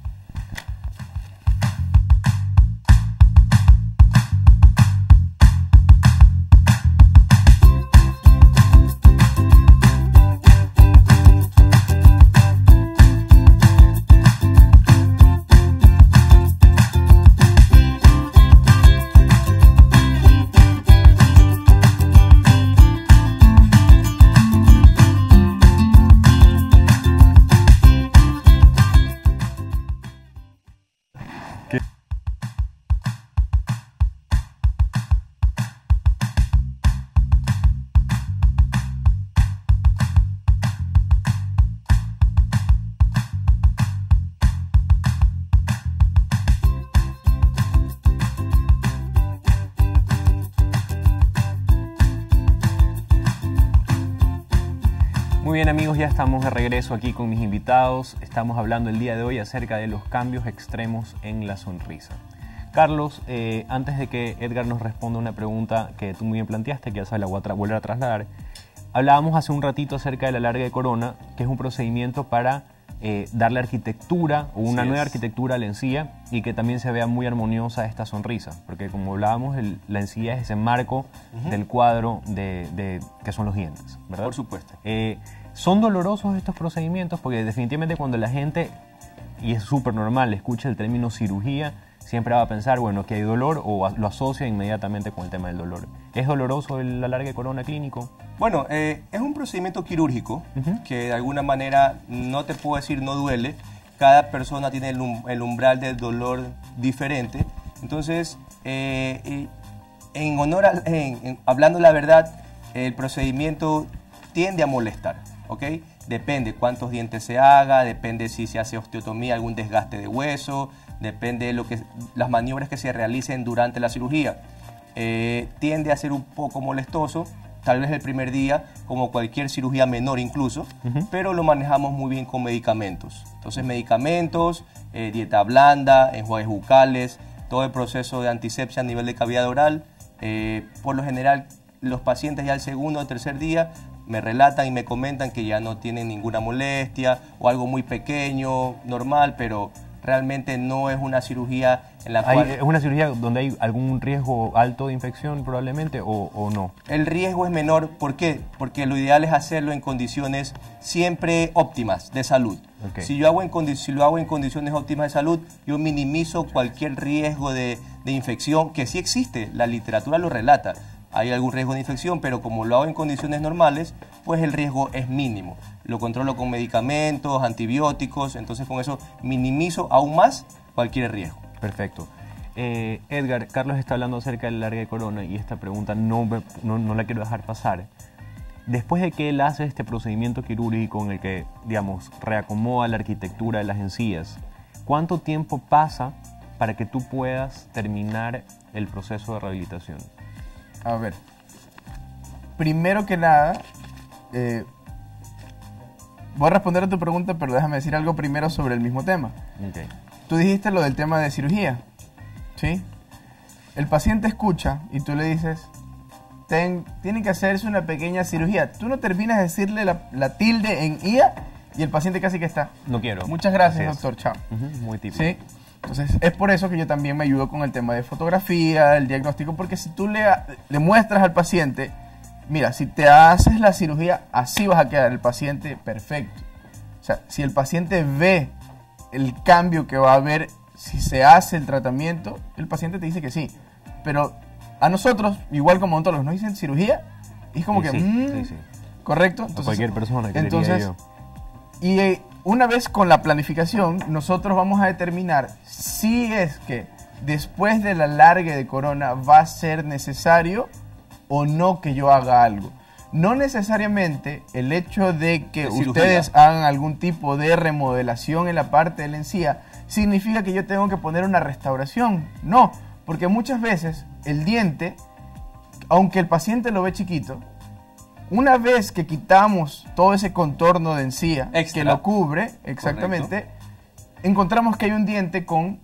S1: Muy bien amigos, ya estamos de regreso aquí con mis invitados. Estamos hablando el día de hoy acerca de los cambios extremos en la sonrisa. Carlos, antes de que Edgar nos responda una pregunta que tú muy bien planteaste, que ya se la voy a volver a trasladar, hablábamos hace un ratito acerca del alargue de corona, que es un procedimiento para darle arquitectura o una nueva arquitectura a la encía y que también se vea muy armoniosa esta sonrisa, porque como hablábamos, la encía es ese marco del cuadro que son los dientes, ¿verdad?
S3: Por supuesto.
S1: ¿Son dolorosos estos procedimientos? Porque definitivamente cuando la gente, y es súper normal, escucha el término cirugía, siempre va a pensar, bueno, que hay dolor o lo asocia inmediatamente con el tema del dolor. ¿Es doloroso el alargue de corona clínico?
S3: Bueno, es un procedimiento quirúrgico que de alguna manera, no te puedo decir no duele. Cada persona tiene el umbral del dolor diferente. Entonces, hablando la verdad, el procedimiento tiende a molestar, ¿ok? Depende cuántos dientes se haga, depende si se hace osteotomía, algún desgaste de hueso, depende de las maniobras que se realicen durante la cirugía. Tiende a ser un poco molestoso, tal vez el primer día, como cualquier cirugía menor incluso, pero lo manejamos muy bien con medicamentos. Entonces medicamentos, dieta blanda, enjuagues bucales, todo el proceso de antisepsia a nivel de cavidad oral. Por lo general, los pacientes ya al segundo o tercer día me relatan y me comentan que ya no tienen ninguna molestia o algo muy pequeño, normal, pero realmente no es una cirugía en la cual...
S1: ¿Es una cirugía donde hay algún riesgo alto de infección probablemente o no?
S3: El riesgo es menor. ¿Por qué? Porque lo ideal es hacerlo en condiciones siempre óptimas de salud.
S1: Okay.
S3: Si lo hago en condiciones óptimas de salud, yo minimizo cualquier riesgo de infección, que sí existe, la literatura lo relata. Hay algún riesgo de infección, pero como lo hago en condiciones normales, pues el riesgo es mínimo. Lo controlo con medicamentos, antibióticos, entonces con eso minimizo aún más cualquier riesgo.
S1: Perfecto. Edgar, Carlos está hablando acerca del alargue de corona y esta pregunta no la quiero dejar pasar. Después de que él hace este procedimiento quirúrgico en el que, digamos, reacomoda la arquitectura de las encías, ¿cuánto tiempo pasa para que tú puedas terminar el proceso de rehabilitación?
S4: A ver, primero que nada, voy a responder a tu pregunta, pero déjame decir algo primero sobre el mismo tema.
S1: Okay.
S4: Tú dijiste lo del tema de cirugía, ¿sí? El paciente escucha y tú le dices, tiene que hacerse una pequeña cirugía. Tú no terminas de decirle la tilde en IA y el paciente casi que está.
S1: No quiero.
S4: Muchas gracias, doctor. Chao.
S1: Muy típico.
S4: ¿Sí? Entonces, es por eso que yo también me ayudo con el tema de fotografía, el diagnóstico, porque si tú le muestras al paciente, mira, si te haces la cirugía, así vas a quedar el paciente perfecto. O sea, si el paciente ve el cambio que va a haber si se hace el tratamiento, el paciente te dice que sí. Pero a nosotros, igual como odontólogos, nos dicen cirugía, y es como que,
S1: sí.
S4: ¿correcto? Entonces,
S1: a cualquier persona que
S4: entonces,
S1: yo.
S4: Y una vez con la planificación, nosotros vamos a determinar si es que después del alargue de corona va a ser necesario o no que yo haga algo. No necesariamente el hecho de que ustedes hagan algún tipo de remodelación en la parte de la encía significa que yo tengo que poner una restauración. No, porque muchas veces el diente, aunque el paciente lo ve chiquito, una vez que quitamos todo ese contorno de encía que lo cubre, exactamente, encontramos que hay un diente con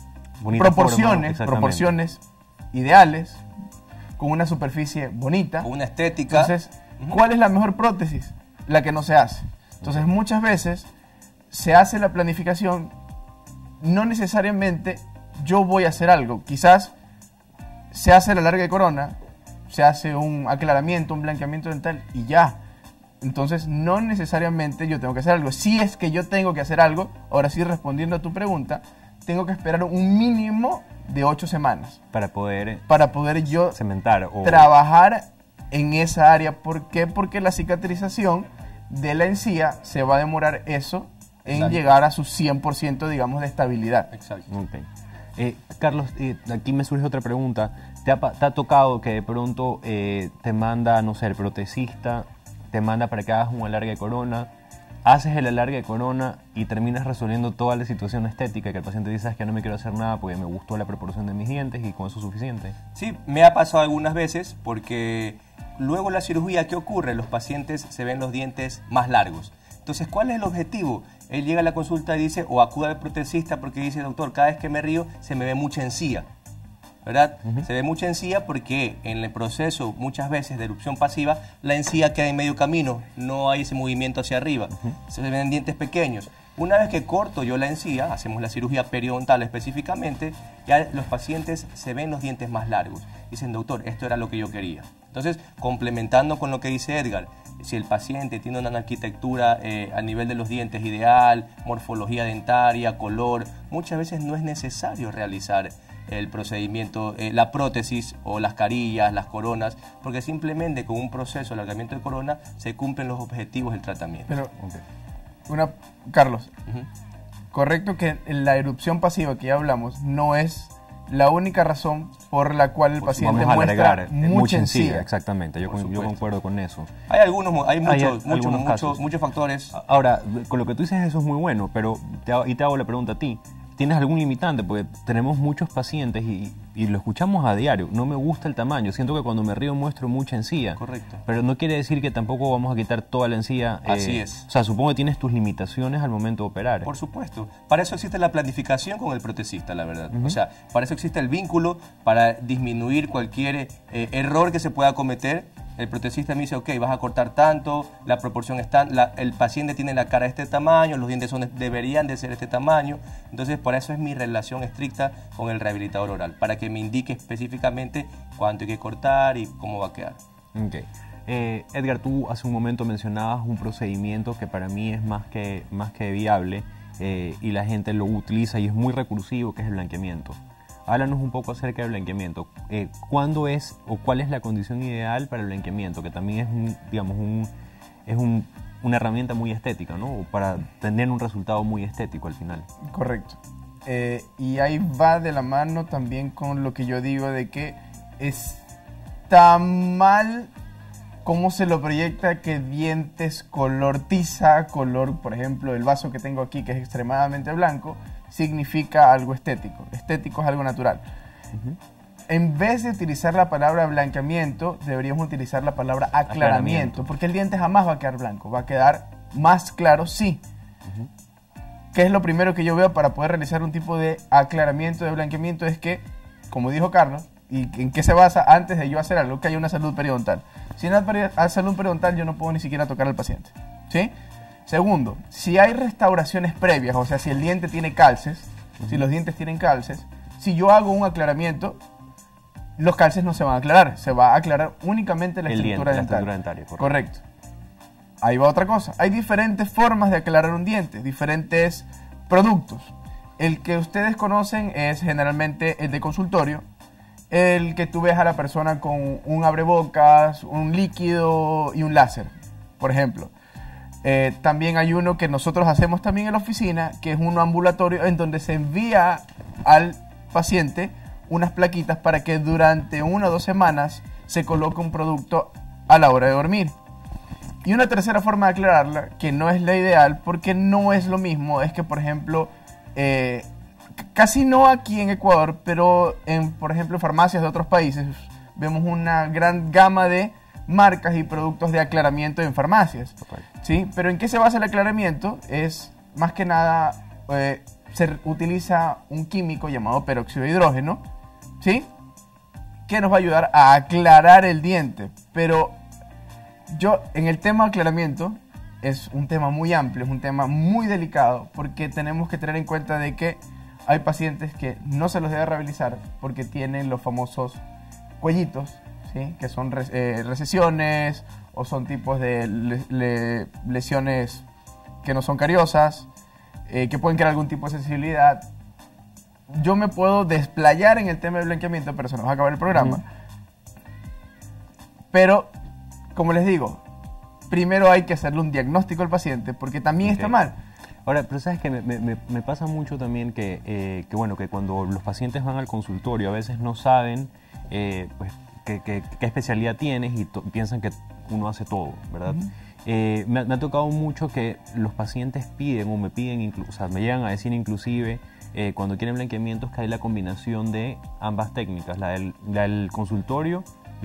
S4: proporciones ideales, con una superficie bonita.
S3: Con una estética.
S4: Entonces, ¿cuál es la mejor prótesis? La que no se hace. Entonces, muchas veces se hace la planificación, no necesariamente yo voy a hacer algo. Quizás se hace la alargue de corona, se hace un aclaramiento, un blanqueamiento dental y ya. Entonces, no necesariamente yo tengo que hacer algo. Si es que yo tengo que hacer algo, ahora sí respondiendo a tu pregunta, tengo que esperar un mínimo de 8 semanas.
S1: Para poder
S4: yo
S1: cementar o
S4: trabajar en esa área. ¿Por qué? Porque la cicatrización de la encía se va a demorar eso en llegar a su 100%, digamos, de estabilidad.
S3: Exacto.
S1: Okay. Carlos, aquí me surge otra pregunta. ¿Te ha tocado que de pronto te manda, no sé, el protesista, te manda para que hagas un alargue de corona, haces el alargue de corona y terminas resolviendo toda la situación estética, que el paciente dice, es que no me quiero hacer nada porque me gustó la proporción de mis dientes y con eso es suficiente?
S3: Sí, me ha pasado algunas veces porque luego de la cirugía, ¿qué ocurre? Los pacientes se ven los dientes más largos. Entonces, ¿cuál es el objetivo? Él llega a la consulta y dice, o acude al protesista porque dice, doctor, cada vez que me río se me ve mucha encía, ¿verdad? Se ve mucha encía porque en el proceso, muchas veces, de erupción pasiva, la encía queda en medio camino, no hay ese movimiento hacia arriba, se ven dientes pequeños. Una vez que corto yo la encía, hacemos la cirugía periodontal específicamente, ya los pacientes se ven los dientes más largos. Dicen, doctor, esto era lo que yo quería. Entonces, complementando con lo que dice Edgar, si el paciente tiene una arquitectura a nivel de los dientes ideal, morfología dentaria, color, muchas veces no es necesario realizar el procedimiento, la prótesis o las carillas, las coronas, porque simplemente con un proceso de alargamiento de corona se cumplen los objetivos del tratamiento.
S4: Pero, Carlos, correcto que la erupción pasiva que ya hablamos no es la única razón por la cual el paciente
S1: vamos a
S4: muestra
S1: agregar
S4: mucha encía.
S1: Exactamente, yo concuerdo con eso.
S3: Hay muchos factores.
S1: Ahora, con lo que tú dices eso es muy bueno, pero te hago la pregunta a ti. ¿Tienes algún limitante? Porque tenemos muchos pacientes y lo escuchamos a diario. No me gusta el tamaño. Siento que cuando me río muestro mucha encía.
S3: Correcto.
S1: Pero no quiere decir que tampoco vamos a quitar toda la encía.
S3: Así es.
S1: O sea, supongo que tienes tus limitaciones al momento de operar.
S3: Por supuesto. Para eso existe la planificación con el protesista, la verdad. O sea, para eso existe el vínculo, para disminuir cualquier error que se pueda cometer. El protesista me dice, ok, vas a cortar tanto, la proporción está, el paciente tiene la cara de este tamaño, los dientes deberían de ser este tamaño. Entonces, por eso es mi relación estricta con el rehabilitador oral, para que me indique específicamente cuánto hay que cortar y cómo va a quedar.
S1: Okay. Edgar, tú hace un momento mencionabas un procedimiento que para mí es más que viable y la gente lo utiliza y es muy recursivo, que es el blanqueamiento. Háblanos un poco acerca del blanqueamiento. ¿Cuándo es o cuál es la condición ideal para el blanqueamiento? Que también es una herramienta muy estética, ¿no? Para tener un resultado muy estético al final.
S4: Correcto. Y ahí va de la mano también con lo que yo digo de que está mal cómo se lo proyecta que dientes color tiza, color, por ejemplo, el vaso que tengo aquí que es extremadamente blanco, significa algo estético. Estético es algo natural. En vez de utilizar la palabra blanqueamiento, deberíamos utilizar la palabra aclaramiento, porque el diente jamás va a quedar blanco, va a quedar más claro, sí. ¿Qué es lo primero que yo veo para poder realizar un tipo de aclaramiento, de blanqueamiento? Es que, como dijo Carlos, ¿y en qué se basa antes de yo hacer algo? Que haya una salud periodontal. Si no hay salud periodontal, yo no puedo ni siquiera tocar al paciente, ¿sí? Segundo, si hay restauraciones previas, o sea, si el diente tiene calces, si los dientes tienen calces, si yo hago un aclaramiento, los calces no se van a aclarar, se va a aclarar únicamente la estructura dentaria. Correcto. Ahí va otra cosa. Hay diferentes formas de aclarar un diente, diferentes productos. El que ustedes conocen es generalmente el de consultorio, el que tú ves a la persona con un abrebocas, un líquido y un láser, por ejemplo. También hay uno que nosotros hacemos también en la oficina, que es uno ambulatorio, en donde se envía al paciente unas plaquitas para que durante 1 o 2 semanas se coloque un producto a la hora de dormir. Y una tercera forma de aclararla, que no es la ideal, porque no es lo mismo, es que, por ejemplo, casi no aquí en Ecuador, pero por ejemplo, farmacias de otros países, vemos una gran gama de marcas y productos de aclaramiento en farmacias, ¿sí? Pero ¿en qué se basa el aclaramiento? Es más que nada se utiliza un químico llamado peróxido de hidrógeno, ¿sí? Que nos va a ayudar a aclarar el diente. Pero en el tema de aclaramiento es un tema muy amplio, es un tema muy delicado, porque tenemos que tener en cuenta de que hay pacientes que no se los debe rehabilitar porque tienen los famosos cuellitos, ¿sí? Que son recesiones o son tipos de lesiones que no son cariosas, que pueden crear algún tipo de sensibilidad. Yo me puedo desplayar en el tema del blanqueamiento, pero se nos va a acabar el programa. Pero, como les digo, primero hay que hacerle un diagnóstico al paciente porque también está mal.
S1: Ahora, pero sabes que me pasa mucho también que cuando los pacientes van al consultorio a veces no saben pues, qué especialidad tienes y piensan que uno hace todo, ¿verdad? Me ha tocado mucho que los pacientes piden o me piden, o sea, me llegan a decir inclusive cuando quieren blanqueamientos que hay la combinación de ambas técnicas, la del consultorio y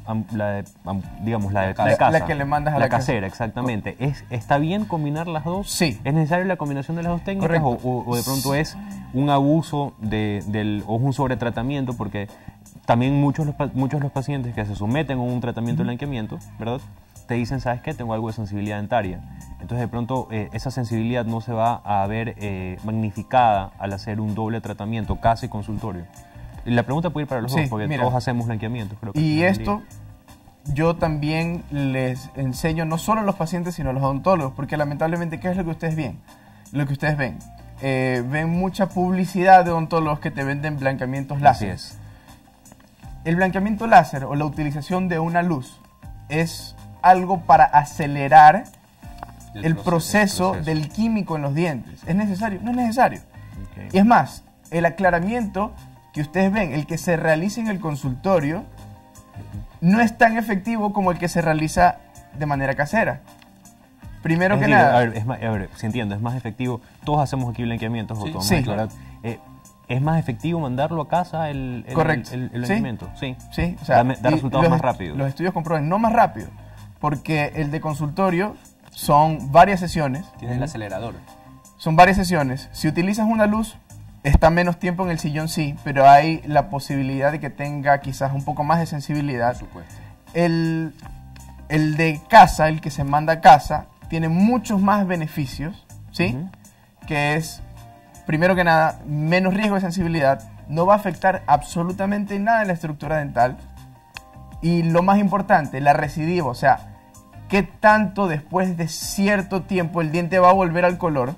S1: digamos, la de
S3: casa.
S1: casa.
S4: La que le mandas a la casa.
S1: casera, exactamente. ¿Está bien combinar las dos?
S4: Sí.
S1: ¿Es necesaria la combinación de las dos técnicas o de pronto es un abuso o un sobretratamiento? Porque también muchos de los pacientes que se someten a un tratamiento de blanqueamiento, ¿verdad?, te dicen, ¿sabes qué? Tengo algo de sensibilidad dentaria. Entonces, de pronto, esa sensibilidad no se va a ver magnificada al hacer un doble tratamiento, casa y consultorio. Y la pregunta puede ir para los dos, porque todos hacemos blanqueamientos. Creo que
S4: y esto yo también les enseño no solo a los pacientes, sino a los odontólogos, porque lamentablemente, ¿qué es lo que ustedes ven? Lo que ustedes ven. Ven mucha publicidad de odontólogos que te venden blanqueamientos láser.
S1: Así es.
S4: El blanqueamiento láser o la utilización de una luz es algo para acelerar el proceso del químico en los dientes. ¿Es necesario? No es necesario.
S1: Okay.
S4: Y es más, el aclaramiento que ustedes ven, el que se realiza en el consultorio, no es tan efectivo como el que se realiza de manera casera. Primero que nada...
S1: A ver, si entiendo, es más efectivo. Todos hacemos aquí blanqueamientos.
S4: Sí.
S1: ¿Es más efectivo mandarlo a casa el blanqueamiento?
S4: Sí. Sí. O sea,
S1: da resultados más rápidos.
S4: Los estudios comprueban, no más rápido, porque el de consultorio son varias sesiones.
S3: Tienes el acelerador.
S4: Son varias sesiones. Si utilizas una luz, está menos tiempo en el sillón, sí, pero hay la posibilidad de que tenga quizás un poco más de sensibilidad.
S3: Por supuesto.
S4: El de casa, el que se manda a casa, tiene muchos más beneficios, ¿sí? Que es, primero que nada, menos riesgo de sensibilidad, no va a afectar absolutamente nada en la estructura dental. Y lo más importante, la recidiva, o sea, qué tanto después de cierto tiempo el diente va a volver al color.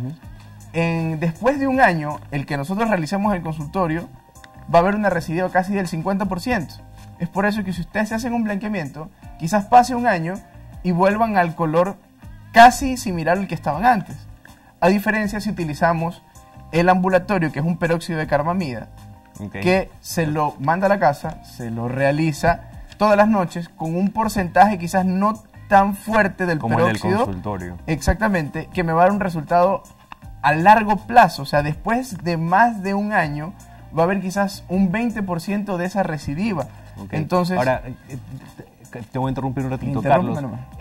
S4: Después de un año, el que nosotros realizamos en el consultorio, va a haber una recidiva casi del 50%. Es por eso que si ustedes se hacen un blanqueamiento, quizás pase un año y vuelvan al color casi similar al que estaban antes. A diferencia si utilizamos el ambulatorio, que es un peróxido de carbamida, que se lo manda a la casa, se lo realiza todas las noches con un porcentaje quizás no tan fuerte del
S1: como
S4: peróxido.
S1: En el consultorio.
S4: Exactamente, que me va a dar un resultado a largo plazo. O sea, después de más de un año va a haber quizás un 20% de esa recidiva. Entonces,
S1: ahora, te voy a interrumpir un ratito, Carlos.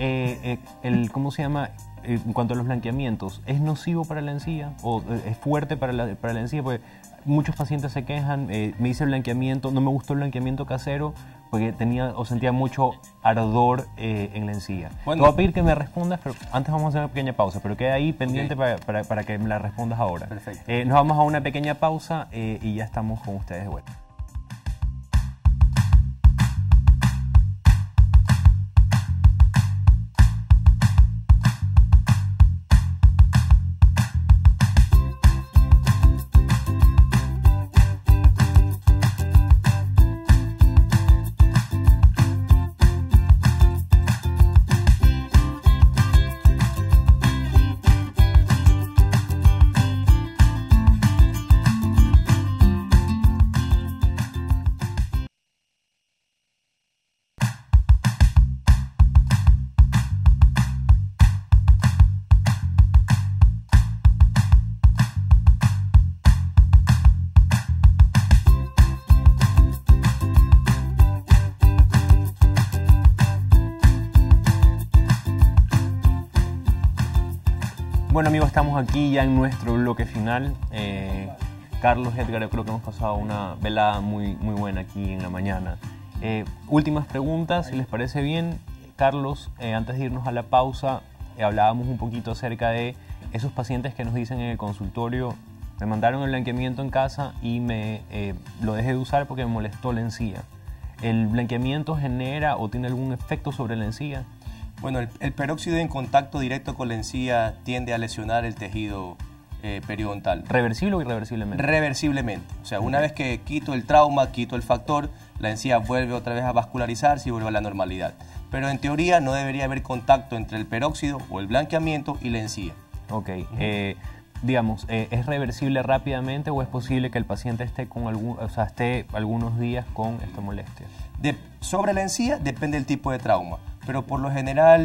S1: ¿Cómo se llama? En cuanto a los blanqueamientos, ¿es nocivo para la encía o es fuerte para la encía? Porque muchos pacientes se quejan, me hice blanqueamiento, no me gustó el blanqueamiento casero porque sentía mucho ardor en la encía. Bueno, te voy a pedir que me respondas, pero antes vamos a hacer una pequeña pausa, pero queda ahí pendiente para que me la respondas ahora.
S3: Perfecto.
S1: Nos vamos a una pequeña pausa y ya estamos con ustedes de vuelta. Bueno amigos, estamos aquí ya en nuestro bloque final. Carlos, Edgar, yo creo que hemos pasado una velada muy buena aquí en la mañana. Últimas preguntas, si les parece bien. Carlos, antes de irnos a la pausa, hablábamos un poquito acerca de esos pacientes que nos dicen en el consultorio, me mandaron el blanqueamiento en casa y lo dejé de usar porque me molestó la encía. ¿El blanqueamiento genera o tiene algún efecto sobre la encía?
S3: Bueno, el peróxido en contacto directo con la encía tiende a lesionar el tejido periodontal.
S1: ¿Reversible o irreversiblemente?
S3: Reversiblemente. O sea, una vez que quito el trauma, quito el factor, la encía vuelve otra vez a vascularizarse y vuelve a la normalidad. Pero en teoría no debería haber contacto entre el peróxido o el blanqueamiento y la encía.
S1: Ok. Digamos, ¿es reversible rápidamente o es posible que el paciente esté esté algunos días con esta molestia?
S3: Sobre la encía depende del tipo de trauma, pero por lo general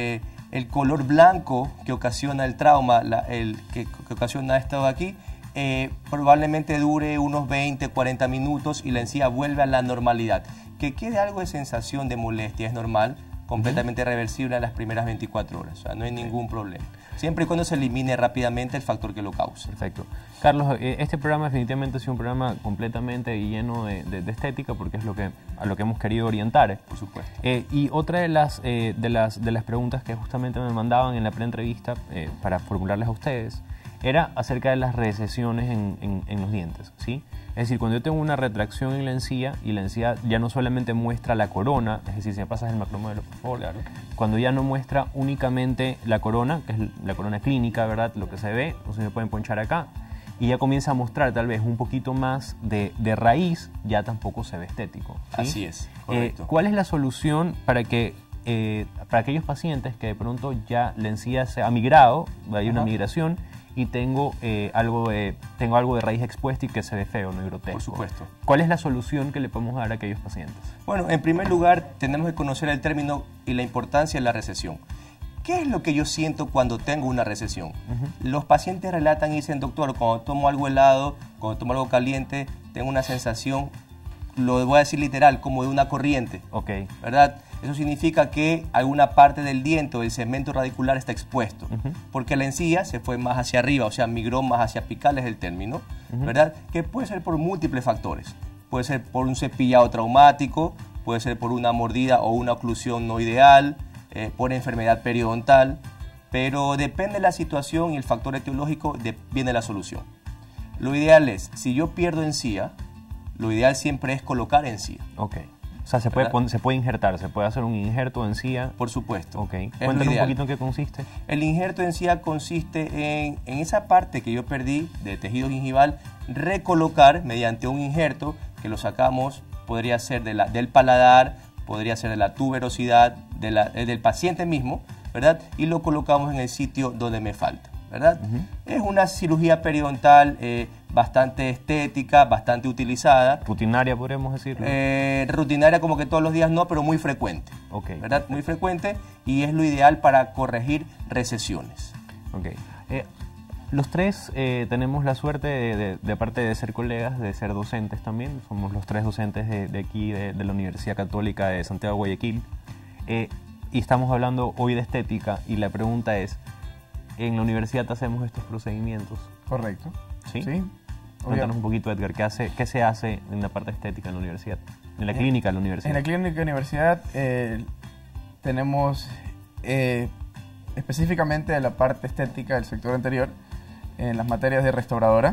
S3: el color blanco que ocasiona el trauma, que ocasiona esto de aquí, probablemente dure unos 20, 40 minutos y la encía vuelve a la normalidad. que quede algo de sensación de molestia es normal, completamente reversible en las primeras 24 horas. O sea, no hay ningún problema. Siempre y cuando se elimine rápidamente el factor que lo causa.
S1: Perfecto. Carlos, este programa definitivamente ha sido un programa completamente lleno de estética, porque es a lo que hemos querido orientar.
S3: Por supuesto.
S1: Y otra de las preguntas que justamente me mandaban en la preentrevista para formularles a ustedes era acerca de las recesiones en los dientes, ¿sí? Es decir, cuando yo tengo una retracción en la encía y la encía ya no solamente muestra la corona, es decir, si me pasas el macromodelo, por favor,
S3: Claro.
S1: cuando ya no muestra únicamente la corona, que es la corona clínica, ¿verdad? Lo que se ve, o se me pueden ponchar acá, y ya comienza a mostrar tal vez un poquito más de raíz, ya tampoco se ve estético, ¿sí?
S3: Así es, correcto.
S1: ¿Cuál es la solución para aquellos pacientes que de pronto ya la encía se ha migrado, hay una
S3: Ajá.
S1: migración, y tengo algo de raíz expuesta y que se ve feo, no grotesco?
S3: Por supuesto.
S1: ¿Cuál es la solución que le podemos dar a aquellos pacientes?
S3: Bueno, en primer lugar, tenemos que conocer el término y la importancia de la recesión. ¿Qué es lo que yo siento cuando tengo una recesión? Los pacientes relatan y dicen, doctor, cuando tomo algo helado, cuando tomo algo caliente, tengo una sensación, lo voy a decir literal, como de una corriente,
S1: Ok.
S3: ¿verdad? Eso significa que alguna parte del diente o del segmento radicular está expuesto, porque la encía se fue más hacia arriba, o sea, migró más hacia apical, es el término, ¿verdad? Que puede ser por múltiples factores. Puede ser por un cepillado traumático, puede ser por una mordida o una oclusión no ideal, por enfermedad periodontal, pero depende de la situación y el factor etiológico, viene la solución. Lo ideal es, si yo pierdo encía, lo ideal siempre es colocar encía.
S1: Ok. O sea, se puede injertar, se puede hacer un injerto de encía.
S3: Por supuesto.
S1: Ok.
S3: Es lo
S1: Cuéntanos un
S3: ideal.
S1: poquito en qué consiste.
S3: El injerto de encía consiste en esa parte que yo perdí de tejido gingival, recolocar mediante un injerto que lo sacamos, podría ser del paladar, podría ser de la tuberosidad, del paciente mismo, ¿verdad? Y lo colocamos en el sitio donde me falta, ¿verdad? Es una cirugía periodontal bastante estética, bastante utilizada.
S1: Rutinaria, podríamos decirlo.
S3: Rutinaria como que todos los días no, pero muy frecuente.
S1: Ok.
S3: ¿Verdad? Muy frecuente y es lo ideal para corregir recesiones.
S1: Ok. Los tres tenemos la suerte de aparte de ser colegas, de ser docentes también. Somos los tres docentes de aquí, de la Universidad Católica de Santiago de Guayaquil. Y estamos hablando hoy de estética y la pregunta es, ¿en la universidad hacemos estos procedimientos?
S4: Correcto.
S1: ¿Sí?
S4: Sí.
S1: Cuéntanos un poquito, Edgar, ¿qué se hace en la parte estética en la universidad? En la clínica de la universidad.
S4: En la clínica de la universidad tenemos específicamente de la parte estética del sector anterior, en las materias de restauradora,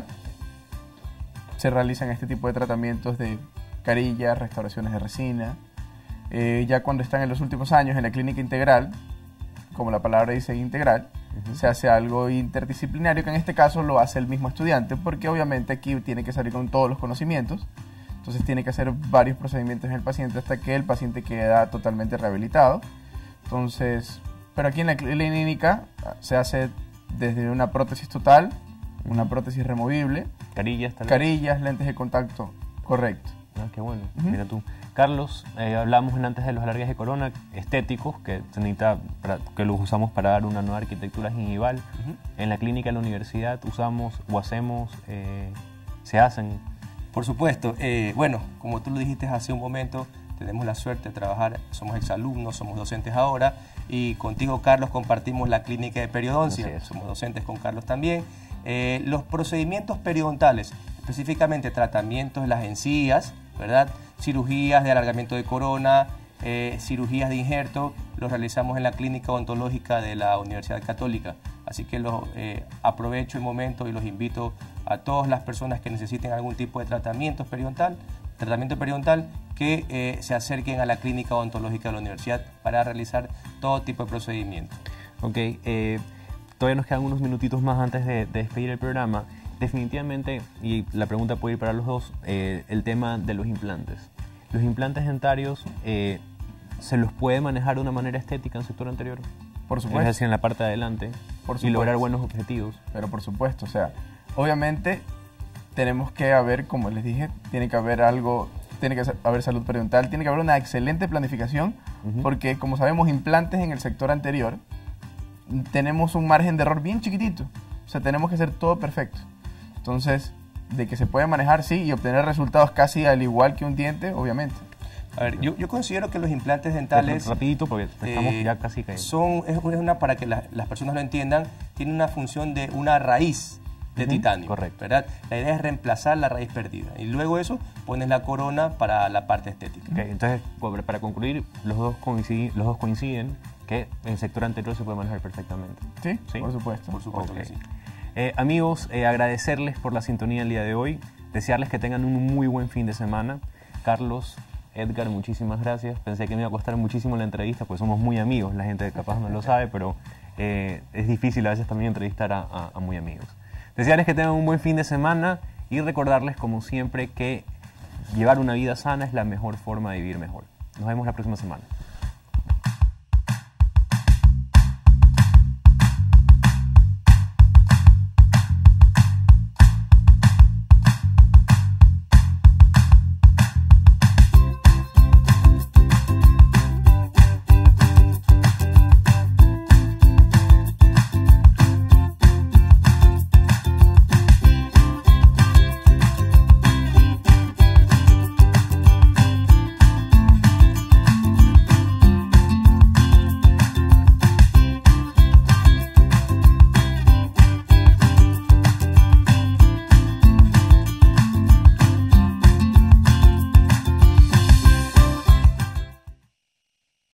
S4: se realizan este tipo de tratamientos de carillas, restauraciones de resina. Ya cuando están en los últimos años en la clínica integral, como la palabra dice integral, se hace algo interdisciplinario, que en este caso lo hace el mismo estudiante, porque obviamente aquí tiene que salir con todos los conocimientos, entonces tiene que hacer varios procedimientos en el paciente hasta que el paciente queda totalmente rehabilitado. Entonces, pero aquí en la clínica se hace desde una prótesis total, una prótesis removible,
S1: Carillas, tal vez.
S4: carillas, lentes de contacto, correcto.
S1: Ah, qué bueno. Mira tú. Carlos, hablábamos antes de los alargues de corona estéticos que se necesita que los usamos para dar una nueva arquitectura gingival. En la clínica de la universidad usamos o hacemos, se hacen.
S3: Por supuesto. Bueno, como tú lo dijiste hace un momento, tenemos la suerte de trabajar, somos exalumnos, somos docentes ahora, y contigo, Carlos, compartimos la clínica de periodoncia.
S1: Así es.
S3: Somos docentes con Carlos también. Los procedimientos periodontales, específicamente tratamientos de las encías, ¿verdad? Cirugías de alargamiento de corona, cirugías de injerto, los realizamos en la clínica odontológica de la Universidad Católica. Así que aprovecho el momento y los invito a todas las personas que necesiten algún tipo de tratamiento periodontal que se acerquen a la clínica odontológica de la universidad para realizar todo tipo de procedimientos.
S1: Ok, todavía nos quedan unos minutitos más antes de despedir el programa. Definitivamente, y la pregunta puede ir para los dos, el tema de los implantes. Los implantes dentarios, ¿se los puede manejar de una manera estética en el sector anterior?
S4: Por
S1: Es
S4: supuesto.
S1: decir, en la parte de adelante.
S4: Por
S1: Y lograr
S4: supuesto.
S1: buenos objetivos.
S4: Pero por supuesto, o sea, obviamente tenemos que haber, como les dije, tiene que haber algo, tiene que haber salud periodontal, tiene que haber una excelente planificación, porque como sabemos, implantes en el sector anterior, tenemos un margen de error bien chiquitito, o sea, tenemos que hacer todo perfecto. Entonces, de que se puede manejar, sí, y obtener resultados casi al igual que un diente, obviamente.
S3: A ver, yo considero que los implantes dentales...
S1: Rapidito, porque estamos ya casi cayendo.
S3: Es una, para que las personas lo entiendan, tiene una función de una raíz de titanio.
S1: Correcto.
S3: ¿Verdad? La idea es reemplazar la raíz perdida. Y luego eso, pones la corona para la parte estética.
S1: Okay, entonces, para concluir, los dos coinciden que en el sector anterior se puede manejar perfectamente.
S4: Sí,
S1: ¿Sí?
S4: por supuesto.
S3: Por supuesto
S1: Okay.
S3: que sí.
S1: Amigos, agradecerles por la sintonía el día de hoy, desearles que tengan un muy buen fin de semana. Carlos, Edgar, muchísimas gracias. Pensé que me iba a costar muchísimo la entrevista, pues somos muy amigos, la gente capaz no lo sabe, pero es difícil a veces también entrevistar a muy amigos. Desearles que tengan un buen fin de semana y recordarles, como siempre, que llevar una vida sana es la mejor forma de vivir mejor. Nos vemos la próxima semana.